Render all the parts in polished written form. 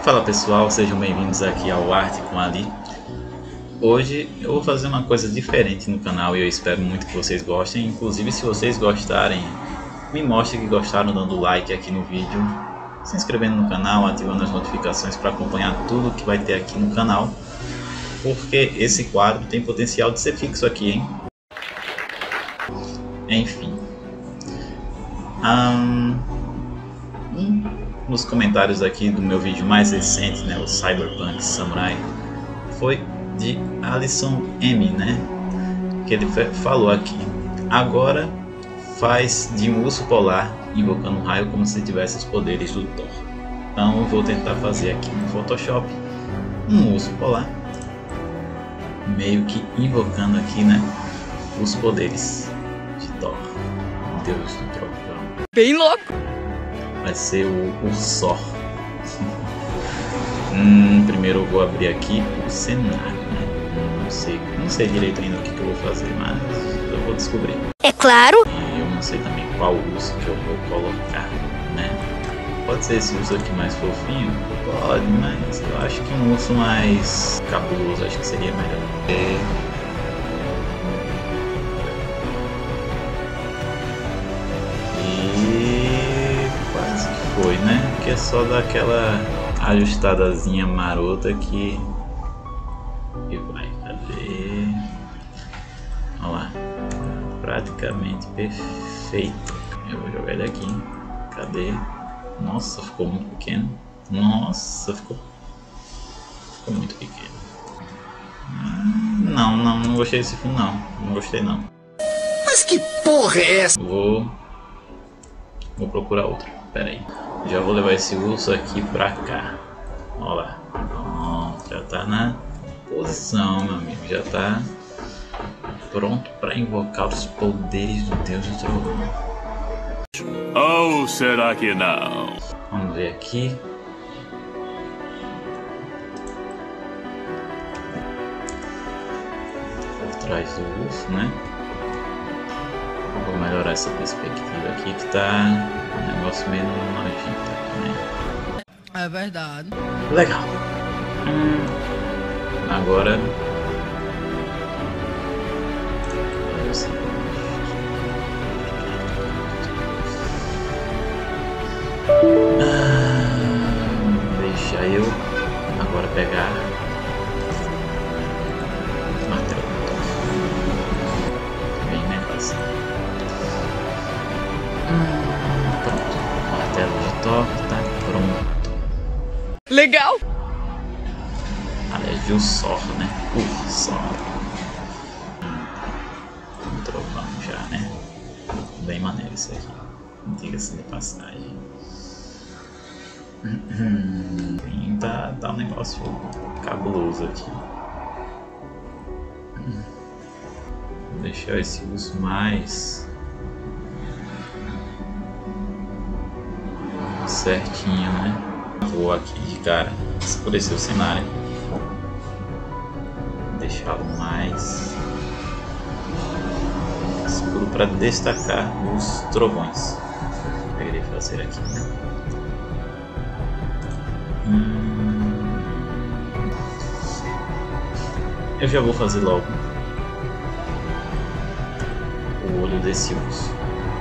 Fala pessoal, sejam bem-vindos aqui ao Arte com Ali. Hoje eu vou fazer uma coisa diferente no canal e eu espero muito que vocês gostem. Inclusive, se vocês gostarem, me mostrem que gostaram dando like aqui no vídeo, se inscrevendo no canal, ativando as notificações para acompanhar tudo que vai ter aqui no canal, porque esse quadro tem potencial de ser fixo aqui, hein? Enfim, nos comentários aqui do meu vídeo mais recente, né, o Cyberpunk Samurai, foi de Alisson M, né, que ele falou aqui: agora faz de um urso polar invocando um raio como se tivesse os poderes do Thor. Então eu vou tentar fazer aqui no Photoshop um urso polar, meio que invocando aqui, né, os poderes de Thor, Deus do Trovão. Bem louco! Vai ser o Ursor. Primeiro eu vou abrir aqui o cenário, né? Não sei direito ainda o que eu vou fazer, mas eu vou descobrir. É claro! E eu não sei também qual urso que eu vou colocar, né? Pode ser esse urso aqui mais fofinho? Pode, mas eu acho que um urso mais cabuloso acho que seria melhor. Foi, né? Que é só dar aquela ajustadazinha marota que vai. Cadê? Olha lá, praticamente perfeito. Eu vou jogar ele aqui. Cadê? Nossa, ficou muito pequeno. Nossa, ficou muito pequeno. Não gostei desse fundo não gostei não. Mas que porra é essa? Vou procurar outro. Pera aí. Já vou levar esse urso aqui pra cá. Olha lá. Pronto, já tá na posição, meu amigo. Já tá pronto pra invocar os poderes do Deus do Trovão. Ou será que não? Vamos ver aqui. Por trás do urso, né? Vou melhorar essa perspectiva aqui que tá um negócio meio nojento aqui, né? É verdade. Legal. Agora deixa eu agora pegar o martelo. Bem melhor assim. Pronto, o martelo de Thor tá pronto. Legal! Aliás, de Ursor, né? Ursor. Um trovão já, né? Bem maneiro isso aqui. Diga-se de passagem. Tá um negócio cabuloso aqui. Vou deixar esse urso mais certinho, né? Vou aqui de cara escurecer o cenário, deixá-lo mais escuro para destacar os trovões. Eu irei fazer aqui, né? Eu já vou fazer logo o olho desse urso.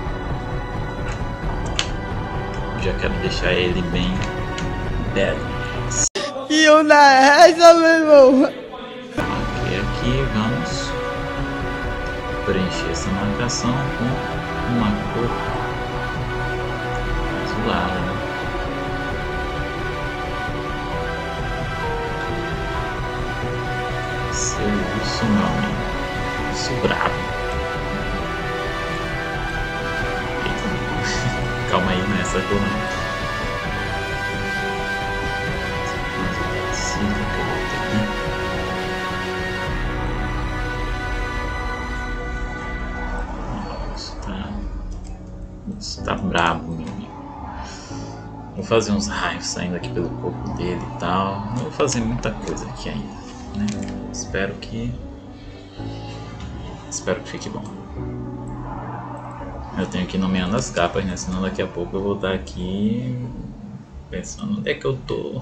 Já quero deixar ele bem belo. E eu na essa, meu irmão! Ok, aqui vamos preencher essa marcação com uma cor azulada. Seu urso, meu amigo. Urso bravo. Eita. Calma aí, não é essa cor não. Tá brabo, meu amigo. Vou fazer uns raios saindo aqui pelo corpo dele e tal. Não vou fazer muita coisa aqui ainda, né? Espero que fique bom. Eu tenho que ir nomeando as capas, né? Senão daqui a pouco eu vou estar aqui Pensando onde é que eu tô.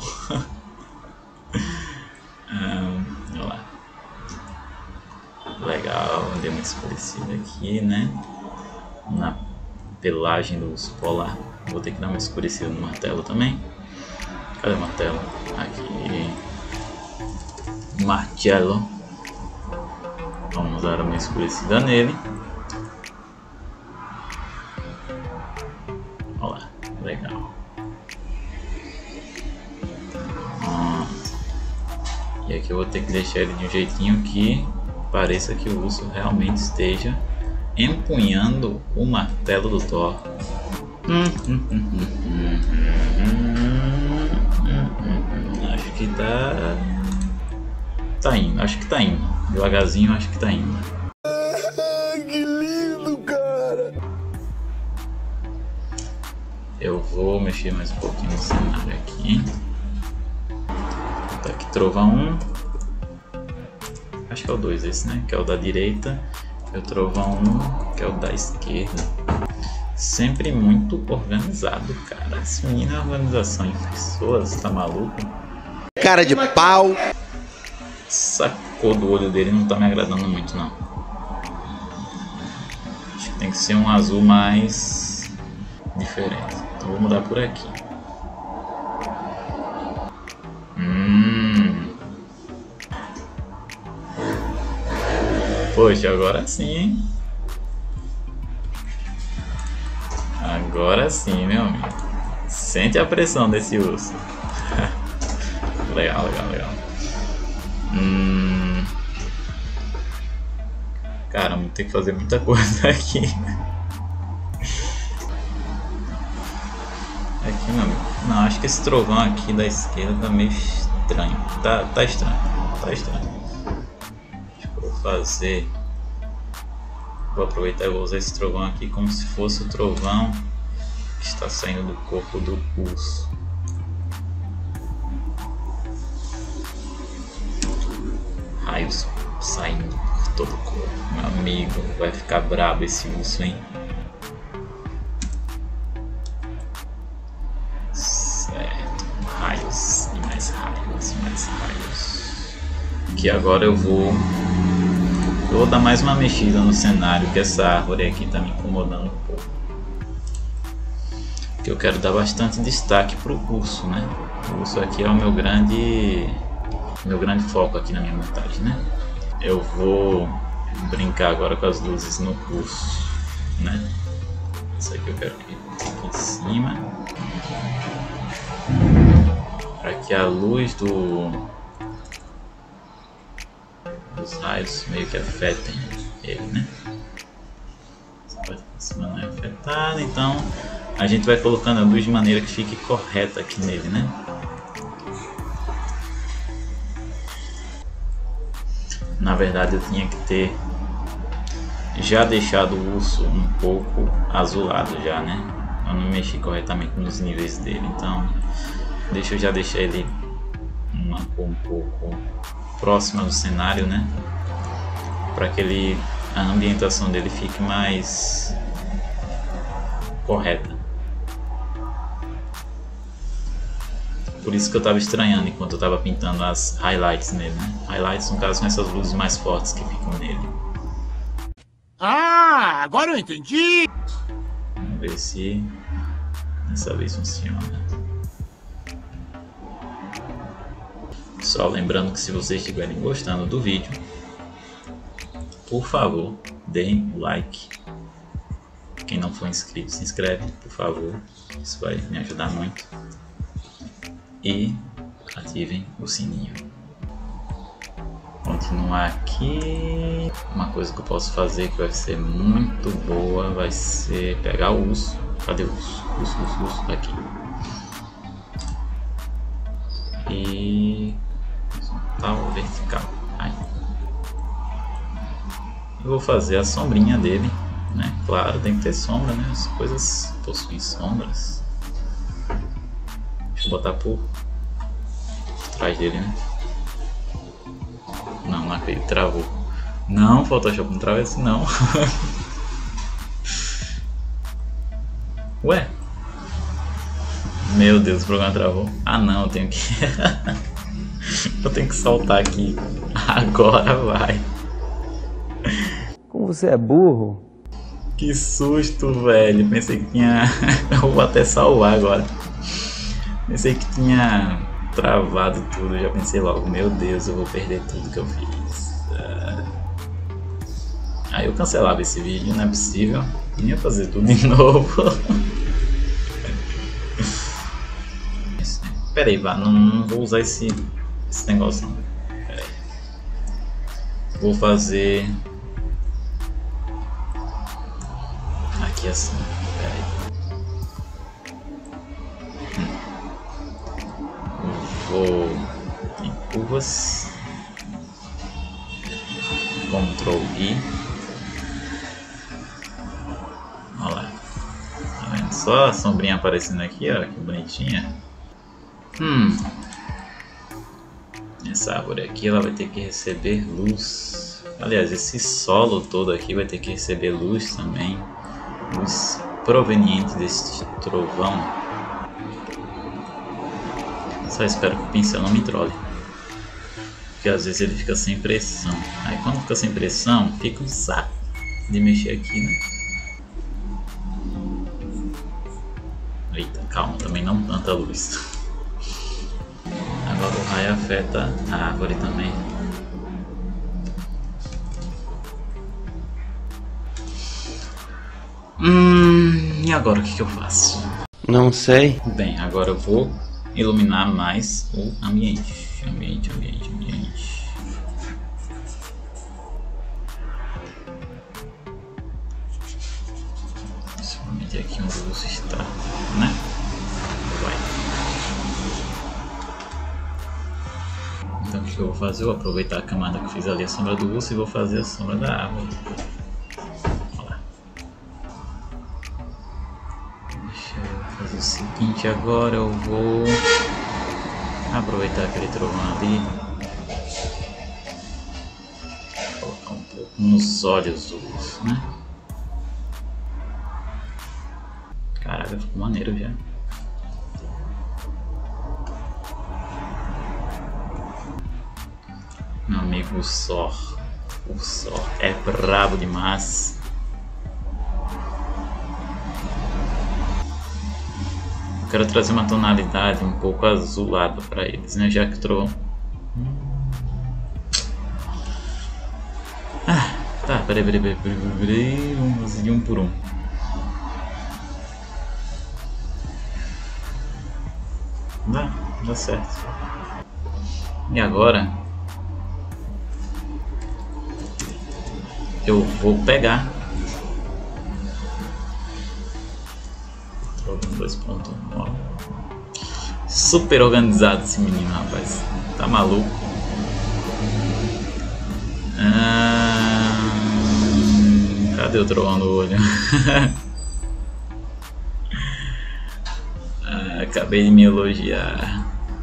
Olha lá. Legal, deu uma escurecida aqui, né? Na pelagem do urso polar. Vou ter que dar uma escurecida no martelo também. Cadê o martelo? Aqui. Martelo. Vamos dar uma escurecida nele. Olha lá, legal. E aqui eu vou ter que deixar ele de um jeitinho que pareça que o urso realmente esteja empunhando o martelo do Thor. Acho que tá indo, acho que tá indo. Devagarzinho, acho que tá indo. Que lindo, cara! Eu vou mexer mais um pouquinho no cenário aqui. Tá aqui trovão 1. Acho que é o 2 esse, né? Que é o da direita. E o trovão 1, que é o da esquerda. Sempre muito organizado, cara. Esse menino é organização em pessoas, tá maluco? Cara de pau! Essa cor do olho dele não tá me agradando muito, não. Acho que tem que ser um azul mais diferente. Então vou mudar por aqui. Poxa, agora sim, hein? Agora sim, meu amigo. Sente a pressão desse urso. Legal, legal, legal. Cara, vou ter que fazer muita coisa aqui. Aqui, meu amigo. Não, acho que esse trovão aqui da esquerda tá meio estranho. Tá estranho. Tá estranho. Fazer, vou aproveitar e vou usar esse trovão aqui como se fosse o trovão que está saindo do corpo do urso. Raios saindo por todo o corpo. Meu amigo, vai ficar brabo esse urso, hein? Certo, raios e mais raios e mais raios. Que agora eu vou dar mais uma mexida no cenário, que essa árvore aqui tá me incomodando um pouco. Que eu quero dar bastante destaque pro urso, né? O urso aqui é o meu grande foco aqui na minha montagem, né? Eu vou brincar agora com as luzes no urso, né? Isso aqui eu quero que fique em cima, para que a luz dos raios meio que afetem ele, né? Essa parte de cima não é afetada, então a gente vai colocando a luz de maneira que fique correta aqui nele, né? Na verdade eu tinha que ter já deixado o urso um pouco azulado já, né? Eu não mexi corretamente nos níveis dele, então deixa eu já deixar ele uma cor um pouco próxima do cenário, né? Para que a ambientação dele fique mais correta. Por isso que eu estava estranhando enquanto eu estava pintando as highlights nele, né? Highlights, no caso, são essas luzes mais fortes que ficam nele. Ah, agora eu entendi! Vamos ver se dessa vez funciona. Só lembrando que se vocês estiverem gostando do vídeo, por favor, deem o like. Quem não for inscrito, se inscreve, por favor. Isso vai me ajudar muito. E ativem o sininho. Continuar aqui. Uma coisa que eu posso fazer que vai ser muito boa vai ser pegar o urso. Cadê o urso? Urso aqui. E horizontal, vertical. Aí. Eu vou fazer a sombrinha dele, né? Claro, tem que ter sombra, né? As coisas possuem sombras. Deixa eu botar por trás dele, né? Não acredito, travou. Não, Photoshop, não trava assim não. Ué? Meu Deus, o programa travou. Ah não, eu tenho que... eu tenho que soltar aqui. Agora vai. Como você é burro? Que susto, velho. Pensei que tinha... eu vou até salvar agora. Pensei que tinha travado tudo. Já pensei logo, meu Deus, eu vou perder tudo que eu fiz. Aí eu cancelava esse vídeo, não é possível. Nem ia fazer tudo de novo. Pera aí, não vou usar esse negócio não. Pera aí. Vou fazer aqui assim. Pera aí. Vou em curvas, Ctrl I. Olha lá, tá vendo? Só a sombrinha aparecendo aqui, ó, que bonitinha. Essa árvore aqui ela vai ter que receber luz. Aliás, esse solo todo aqui vai ter que receber luz também, luz proveniente desse trovão. Só espero que o pincel não me trole, porque às vezes ele fica sem pressão. Aí quando fica sem pressão, fica um saco de mexer aqui, né? Eita, calma, também não tanta luz. Agora o raio afeta a árvore também. E agora o que eu faço? Não sei. Bem, agora eu vou iluminar mais o ambiente. Ambiente. Principalmente aqui onde você está, né? Vai. Então o que eu vou fazer? Eu vou aproveitar a camada que eu fiz ali, a sombra do urso, e vou fazer a sombra da árvore. Olha lá. Deixa eu fazer o seguinte, agora eu vou aproveitar aquele trovão ali, colocar um pouco nos olhos do urso, né? Caraca, ficou maneiro já. Meu amigo, o Sor é brabo demais. Eu quero trazer uma tonalidade um pouco azulada para eles, né? Já que o trovão... tá, peraí, vamos fazer um por um. Dá certo. E agora eu vou pegar 2.9. Super organizado esse menino, rapaz. Tá maluco? Cadê o trovão no olho? Acabei de me elogiar.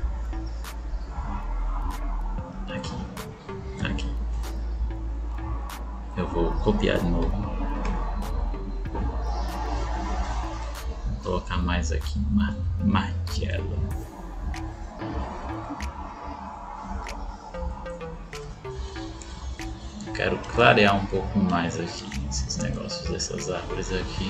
Aqui. Eu vou copiar de novo. Vou colocar mais aqui no martelo. Quero clarear um pouco mais aqui esses negócios dessas árvores aqui.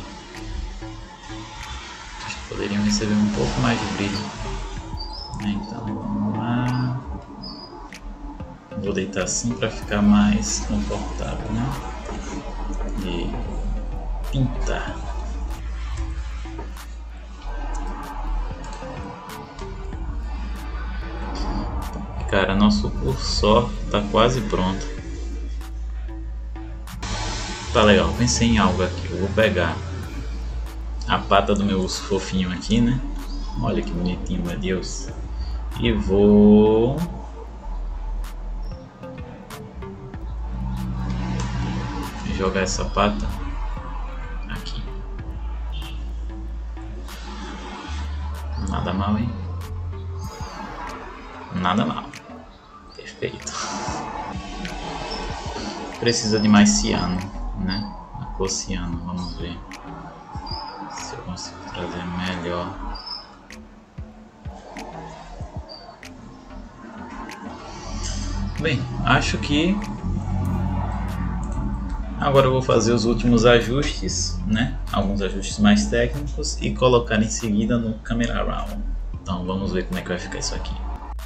Acho que poderiam receber um pouco mais de brilho. Então vamos lá. Vou deitar assim para ficar mais confortável, né? E pintar. Cara, nosso cursor tá quase pronto. Tá legal, pensei em algo aqui. Eu vou pegar a pata do meu urso fofinho aqui, né? Olha que bonitinho, meu Deus. E vou jogar essa pata aqui. Nada mal, hein? Nada mal. Perfeito. Precisa de mais ciano, né? A cor ciano, vamos ver se eu consigo trazer melhor. Bem, acho que agora eu vou fazer os últimos ajustes, né? Alguns ajustes mais técnicos e colocar em seguida no Camera Raw. Então vamos ver como é que vai ficar isso aqui.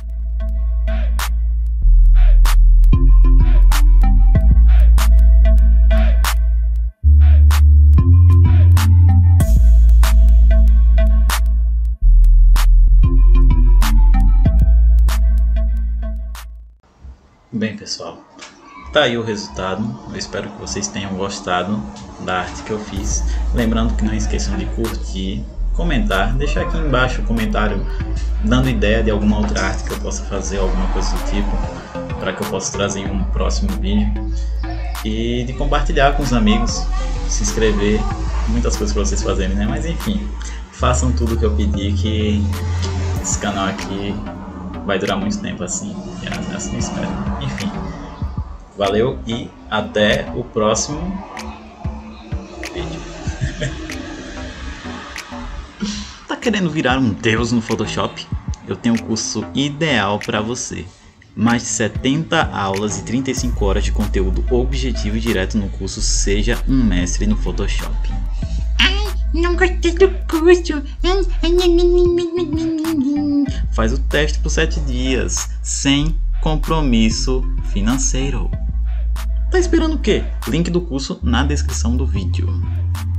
Bem, pessoal, tá aí o resultado. Eu espero que vocês tenham gostado da arte que eu fiz. Lembrando que não esqueçam de curtir, comentar, deixar aqui embaixo o comentário dando ideia de alguma outra arte que eu possa fazer, alguma coisa do tipo, para que eu possa trazer em um próximo vídeo, e de compartilhar com os amigos, se inscrever, muitas coisas para vocês fazerem, né? Mas enfim, façam tudo que eu pedi, que esse canal aqui vai durar muito tempo assim, assim eu espero. Enfim, valeu e até o próximo vídeo. Tá querendo virar um deus no Photoshop? Eu tenho um curso ideal para você. Mais de 70 aulas e 35 horas de conteúdo objetivo e direto no curso Seja um Mestre no Photoshop. Ai, não gostei do curso. Faz o teste por 7 dias, sem compromisso financeiro. Tá esperando o quê? Link do curso na descrição do vídeo.